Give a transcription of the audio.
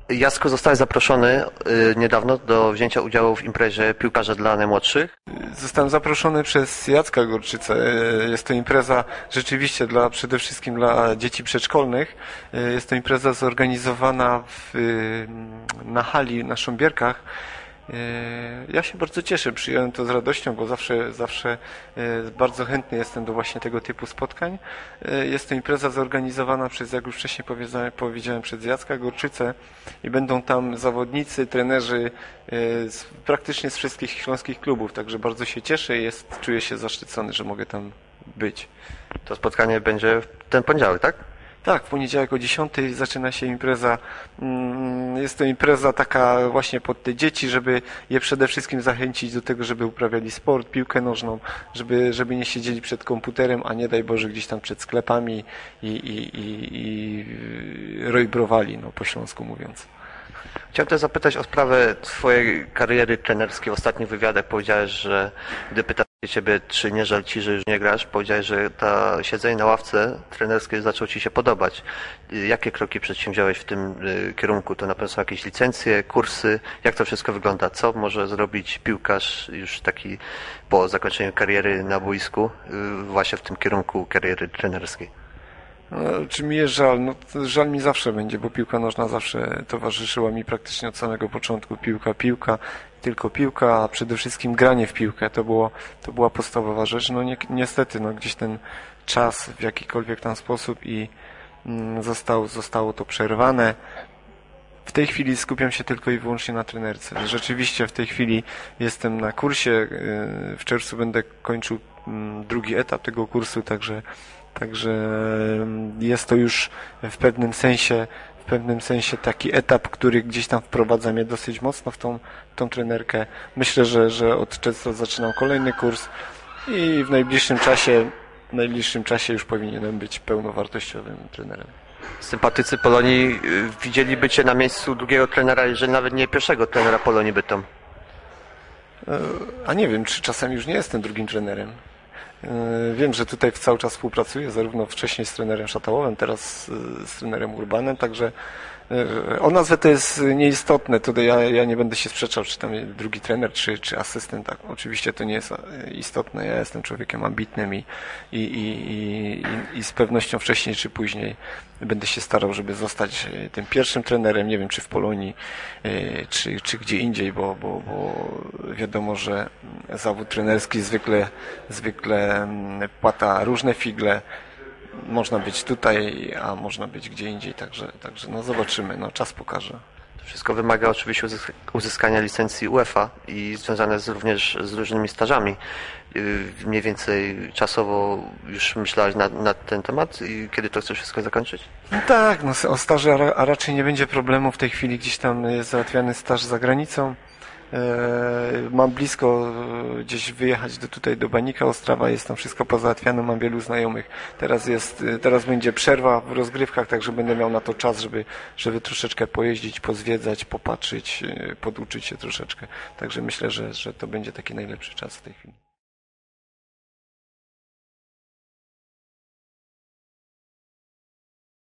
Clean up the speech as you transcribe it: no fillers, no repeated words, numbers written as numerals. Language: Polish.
Jacku, zostałeś zaproszony niedawno do wzięcia udziału w imprezie piłkarza dla najmłodszych. Zostałem zaproszony przez Jacka Gorczycę. Jest to impreza rzeczywiście przede wszystkim dla dzieci przedszkolnych. Jest to impreza zorganizowana na hali na Sząbierkach. Ja się bardzo cieszę, przyjąłem to z radością, bo zawsze bardzo chętny jestem do właśnie tego typu spotkań. Jest to impreza zorganizowana przez, jak już wcześniej powiedziałem, przez Jacka Gorczycę i będą tam zawodnicy, trenerzy praktycznie z wszystkich śląskich klubów, także bardzo się cieszę i czuję się zaszczycony, że mogę tam być. To spotkanie będzie w ten poniedziałek, tak? Tak, w poniedziałek o 10 zaczyna się impreza. Jest to impreza taka właśnie pod te dzieci, żeby je przede wszystkim zachęcić do tego, żeby uprawiali sport, piłkę nożną, żeby nie siedzieli przed komputerem, a nie daj Boże gdzieś tam przed sklepami i rojbrowali, no po śląsku mówiąc. Chciałem też zapytać o sprawę twojej kariery trenerskiej. W ostatnich wywiadach powiedziałeś, że gdy pytałem ciebie, czy nie żal ci, że już nie grasz, powiedziałeś, że siedzenie na ławce trenerskiej zaczęło ci się podobać. Jakie kroki przedsięwziąłeś w tym kierunku? To na pewno są jakieś licencje, kursy? Jak to wszystko wygląda? Co może zrobić piłkarz już taki po zakończeniu kariery na boisku właśnie w tym kierunku kariery trenerskiej? No, czy mi jest żal? No, żal mi zawsze będzie, bo piłka nożna zawsze towarzyszyła mi praktycznie od samego początku. Piłka, tylko piłka, a przede wszystkim granie w piłkę. To była podstawowa rzecz. No niestety, gdzieś ten czas w jakikolwiek tam sposób i zostało to przerwane. W tej chwili skupiam się tylko i wyłącznie na trenerce. Rzeczywiście w tej chwili jestem na kursie. W czerwcu będę kończył drugi etap tego kursu, także jest to już w pewnym sensie taki etap, który gdzieś tam wprowadza mnie dosyć mocno w tą trenerkę. Myślę, że od czerwca zaczynam kolejny kurs i w najbliższym czasie już powinienem być pełnowartościowym trenerem. Sympatycy Polonii widzieliby cię na miejscu drugiego trenera, jeżeli nawet nie pierwszego trenera Polonii Bytom. A nie wiem, czy czasem już nie jestem drugim trenerem. Wiem, że tutaj cały czas współpracuję, zarówno wcześniej z trenerem Szatałowem, teraz z trenerem Urbanem, także o nazwę to jest nieistotne. Tutaj ja nie będę się sprzeczał, czy tam drugi trener, czy asystent. Tak, oczywiście to nie jest istotne. Ja jestem człowiekiem ambitnym i z pewnością wcześniej czy później będę się starał, żeby zostać tym pierwszym trenerem, nie wiem, czy w Polonii, czy gdzie indziej, bo wiadomo, że zawód trenerski zwykle płata różne figle. Można być tutaj, a można być gdzie indziej, także zobaczymy, czas pokaże. To wszystko wymaga oczywiście uzyskania licencji UEFA i związane również z różnymi stażami. Mniej więcej czasowo już myślałeś nad ten temat i kiedy to chcesz wszystko zakończyć? No tak, o staże a raczej nie będzie problemu. W tej chwili gdzieś tam jest załatwiany staż za granicą. Mam blisko gdzieś wyjechać tutaj do Banika Ostrawa, jest tam wszystko pozałatwiane, mam wielu znajomych. Teraz będzie przerwa w rozgrywkach, także będę miał na to czas, żeby troszeczkę pojeździć, pozwiedzać, popatrzeć, poduczyć się troszeczkę. Także myślę, że to będzie taki najlepszy czas w tej chwili.